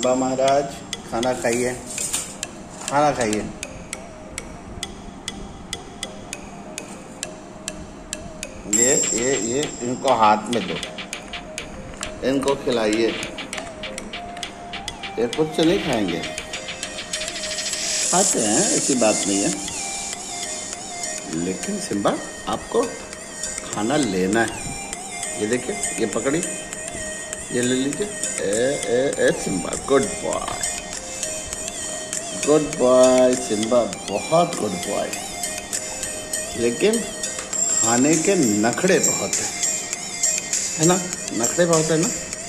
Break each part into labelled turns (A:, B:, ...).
A: Simba महाराज खाना खाइए, खाना खाइए। ये इनको हाथ में दो, इनको खिलाइए। ये खुद से नहीं खाएंगे, खाते हैं, ऐसी बात नहीं है, लेकिन सिम्बा आपको खाना लेना है। ये देखिए, ये पकड़ी, ये ले लीजिए। ए Simba, good boy, good boy Simba, बहुत गुड बॉय। लेकिन खाने के नखड़े बहुत है ना, नखड़े बहुत है ना।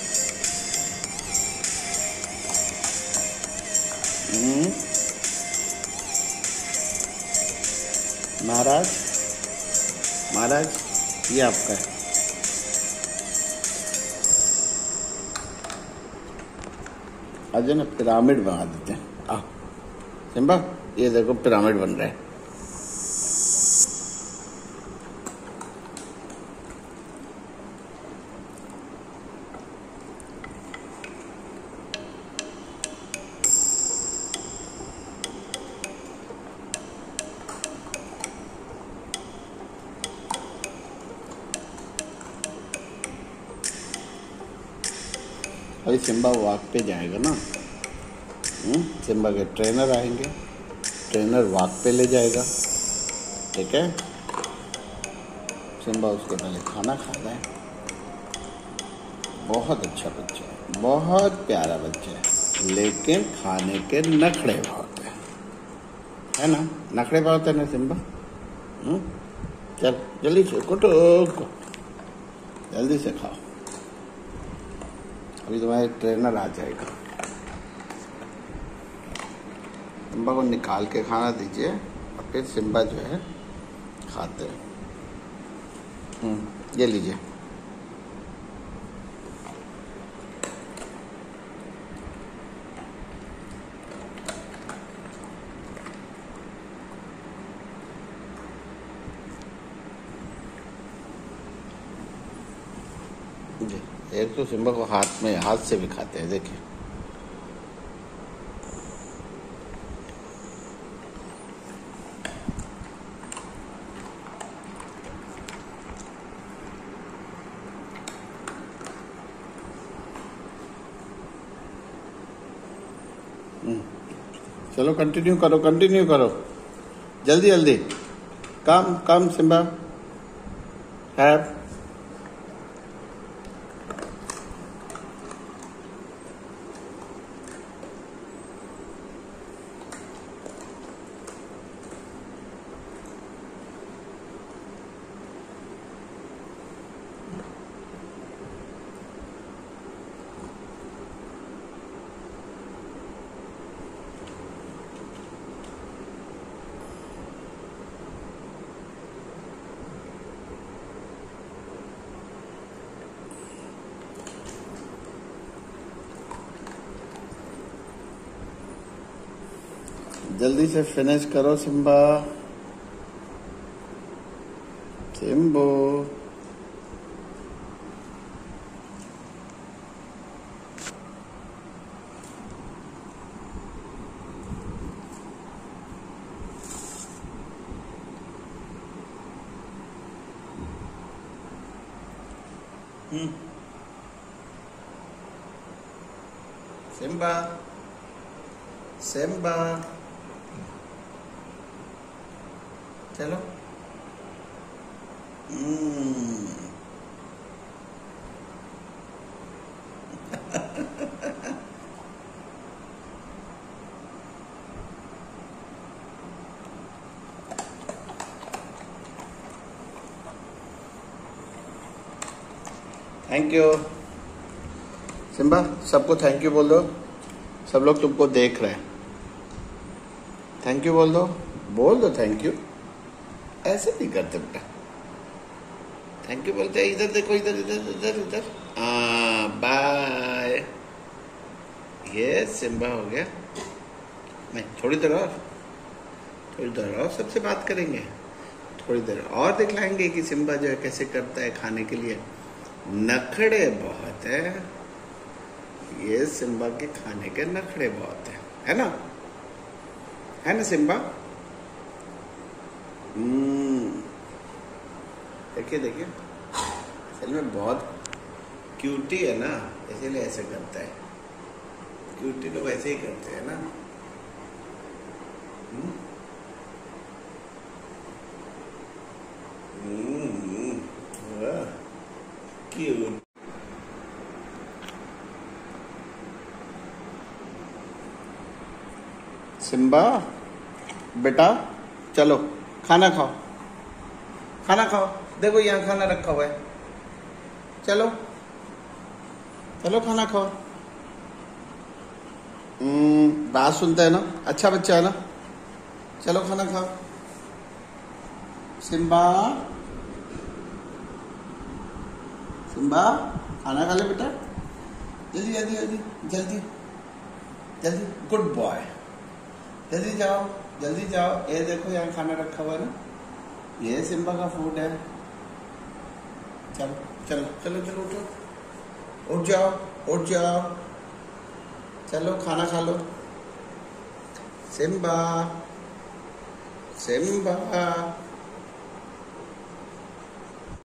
A: महाराज, महाराज ये आपका है। आज ना पिरामिड बना देते हैं। आ सिम्बा, ये देखो पिरामिड बन रहा है। अभी सिम्बा वॉक पे जाएगा ना, सिम्बा के ट्रेनर आएंगे, ट्रेनर वॉक पे ले जाएगा, ठीक है। सिम्बा उसके पहले खाना खा रहा है। बहुत अच्छा बच्चा है, बहुत प्यारा बच्चा है, लेकिन खाने के नखड़े बहुत है ना, नखड़े बहुत है ना सिम्बा। चल जल्दी से कुटो, जल्दी से खाओ, अभी तुम्हारे ट्रेनर आ जाएगा। सिम्बा को निकाल के खाना दीजिए और फिर सिम्बा जो है खाते हैं। ये लीजिए। एक तो सिम्बा को हाथ से भी खाते हैं, देखिए। चलो कंटिन्यू करो, कंटिन्यू करो, जल्दी जल्दी। Come come Simba, have. जल्दी से फिनिश करो सिम्बा, सिम्बो। सिम्बा, सिम्बा, चलो। थैंक यू सिम्बा, सबको थैंक यू बोल दो, सब लोग तुमको देख रहे हैं। थैंक यू बोल दो थैंक यू। ऐसे नहीं करते बेटा, थैंक यू बोलते हैं। इधर देखो, इधर इधर इधर इधर। बाय। ये सिम्बा हो गया। नहीं, थोड़ी देर और, थोड़ी देर और सबसे बात करेंगे, थोड़ी देर और दिखलाएंगे कि सिम्बा जो है कैसे करता है खाने के लिए। नखड़े बहुत है, ये सिम्बा के खाने के नखरे बहुत है ना? है ना सिम्बा? देखिए देखिए, असल में बहुत क्यूटी है ना, इसीलिए ऐसे करता है। क्यूटी लोग ऐसे ही करते हैं ना। क्यूट। सिम्बा बेटा चलो खाना खाओ, खाना खाओ। देखो यहाँ खाना रखा हुआ है, चलो चलो खाना खाओ। बात सुनता है ना, अच्छा बच्चा है ना। चलो खाना खाओ। सिम्बा सिम्बा खाना खा ले बेटा, जल्दी जल्दी जल्दी जल्दी जल्दी। गुड बॉय, जल्दी जाओ जल्दी जाओ। ये देखो यहाँ खाना रखा हुआ है ना, ये सिम्बा का फूड है। चलो चलो चलो चलो उठो, उठ जाओ उठ जाओ। चलो खाना खा लो। Simba Simba